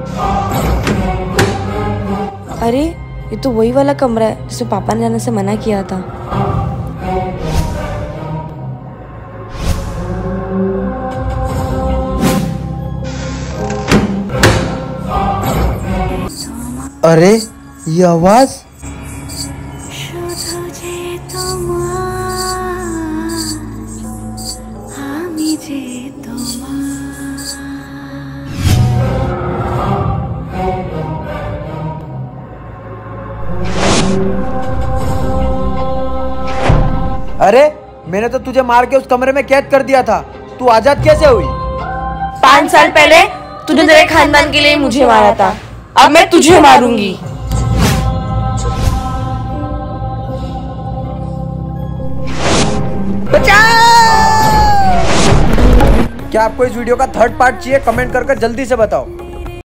अरे ये तो वही वाला कमरा है जिसे पापा ने जाने से मना किया था। अरे ये आवाज। अरे मैंने तो तुझे मार के उस कमरे में कैद कर दिया था, तू आजाद कैसे हुई? 5 साल पहले तूने तेरे खानदान के लिए मुझे मारा था, अब मैं तुझे मारूंगी। क्या आपको इस वीडियो का 3rd पार्ट चाहिए? कमेंट करके जल्दी से बताओ।